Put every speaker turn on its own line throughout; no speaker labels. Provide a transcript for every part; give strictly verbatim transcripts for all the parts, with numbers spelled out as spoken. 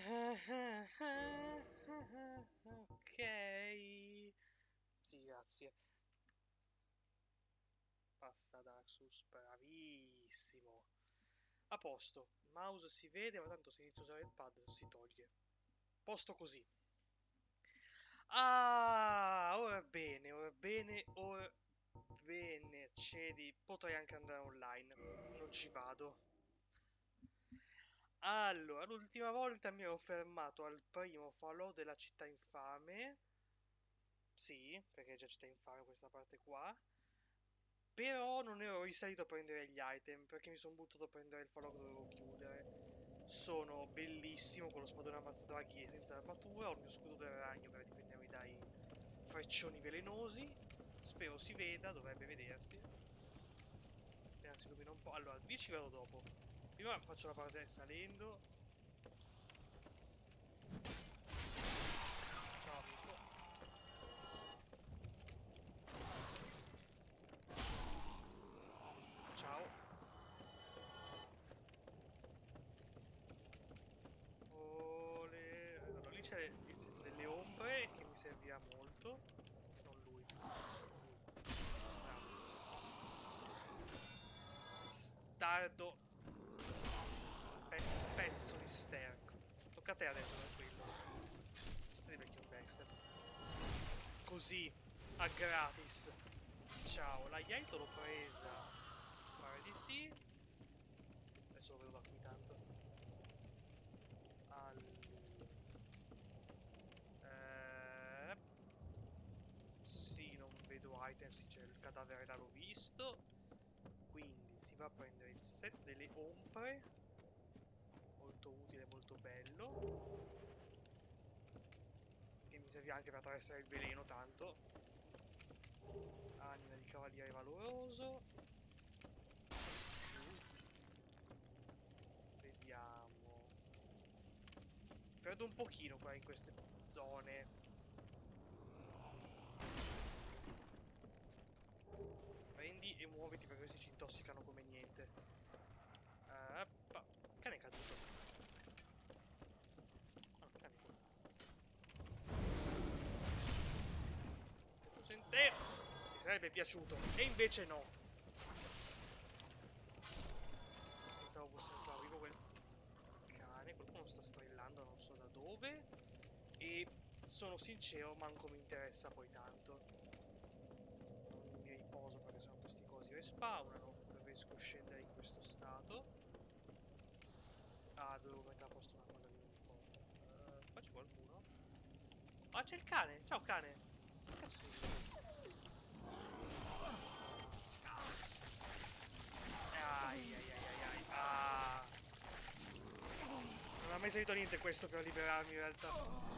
Ok. Sì, grazie. Passa Dark Souls, bravissimo. A posto. Il mouse si vede, ma tanto se inizio a usare il pad si toglie. Posto così. Ah, ora bene, ora bene, ora bene. Accedi. Potrei anche andare online. Non ci vado. Allora, l'ultima volta mi ero fermato al primo falò della città infame. Sì, perché è già città infame questa parte qua. Però non ero risalito a prendere gli item perché mi sono buttato a prendere il falò che dovevo chiudere. Sono bellissimo con lo spadone ammazzadraghi senza armatura, ho il mio scudo del ragno per difendermi dai freccioni velenosi. Spero si veda, dovrebbe vedersi. Appena si illumina un po'. Allora, lì ci vado dopo. Prima faccio la parte salendo. Ciao amico. Ciao. Ole. Allora, lì c'è il set delle ombre che mi servirà molto. Non lui. Lui. Bravo. Stardo. Pe- pezzo di sterco. Tocca a te adesso, tranquillo. Stai vecchio backstab. Così, a gratis. Ciao, la Yaito l'ho presa. Pare di sì. Adesso lo vedo da qui tanto. Allora. Eh, sì, non vedo item, sì, c'è il cadavere là, l'ho visto. Quindi si va a prendere il set delle ombre. Molto utile, molto bello. Che mi serve anche per attraversare il veleno, tanto. Anima di cavaliere valoroso. Giù. Vediamo. Perdo un pochino qua in queste zone. Prendi e muoviti perché questi ci intossicano come niente. Uh, cane è caduto. Ah, cane qua. Focus intero. Ti sarebbe piaciuto. E invece no. Pensavo fosse ancora vivo quel cane. Qualcuno sta strillando, non so da dove. E sono sincero, manco mi interessa poi tanto. Non mi riposo perché sennò questi cosi respawnano. Preferisco scendere in questo stato. Ah, dovevo mettere a posto una cosa che non mi ricordo. Uh, qua c'è qualcuno? Ah, c'è il cane! Ciao cane! Che cazzo sei? Ai ai ai ai ai. Ah! Non ha mai servito a niente questo per liberarmi in realtà.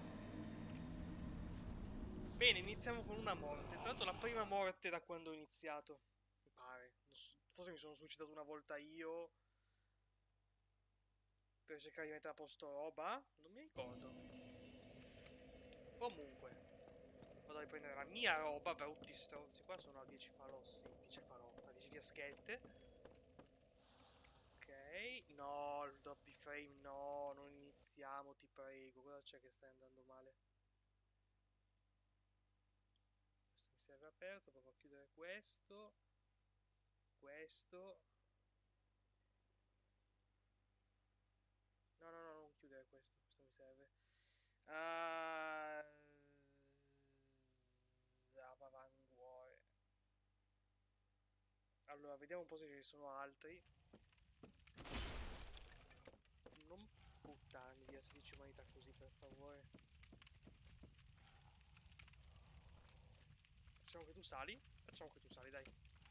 Bene, iniziamo con una morte. Tra l'altro la prima morte da quando ho iniziato. Mi pare. Forse mi sono suicidato una volta io. Per cercare di mettere a posto roba. Non mi ricordo. Comunque. Vado a riprendere la mia roba, brutti stronzi. Qua sono a dieci falò, sì, dieci falò, a dieci fiaschette. Ok. No, il drop di frame, no, non iniziamo, ti prego. Cosa c'è che stai andando male? Questo mi serve aperto, provo a chiudere questo. Questo. No, no, no, non chiudere questo, questo mi serve. Ah, avanguore. Allora, vediamo un po' se ce ne sono altri. Non buttarmi via sedici umanità così, per favore. Facciamo che tu sali. Facciamo che tu sali, dai.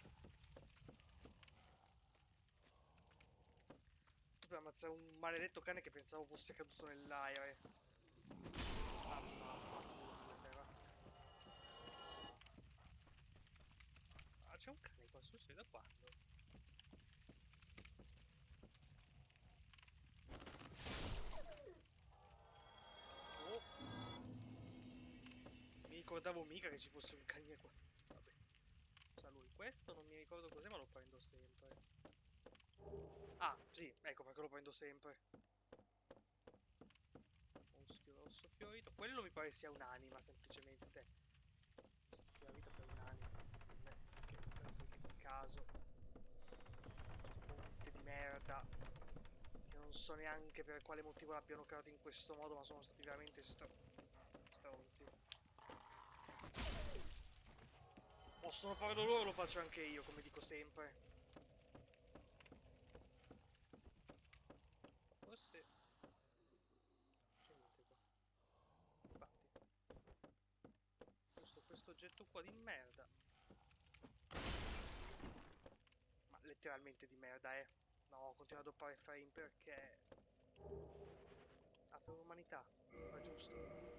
Tutto per ammazzare un maledetto cane che pensavo fosse caduto nell'aereo. Ah, vaffanculo, terra. Ah, c'è un cane qua su, sei da quando? Oh, mi ricordavo mica che ci fosse un cane qua. Vabbè. Sa lui, questo non mi ricordo cos'è, ma lo prendo sempre. Ah, sì, ecco perché lo prendo sempre. basso fiorito. Quello mi pare sia un'anima, semplicemente te. Questo vita per un'anima. Beh, che, che, che caso. Ponte di merda. Che non so neanche per quale motivo l'abbiano creato in questo modo, ma sono stati veramente str stronzi. Possono farlo loro, lo faccio anche io, come dico sempre. Forse... c'è niente qua. Infatti. Giusto questo oggetto qua di merda. Ma letteralmente di merda, eh. No, continua a doppare frame perché... ah, per l'umanità. Sembra giusto.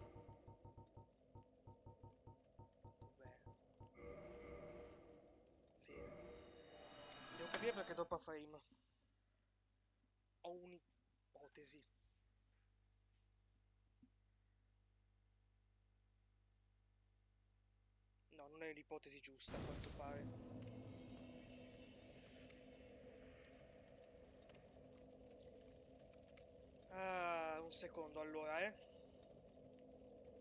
Dov'è? Sì. Devo capire perché doppa frame. Ho un'ipotesi. No, non è l'ipotesi giusta, a quanto pare. Ah, un secondo allora, eh.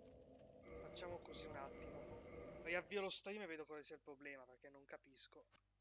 Facciamo così un attimo. Riavvio lo stream e vedo quale sia il problema, perché non capisco.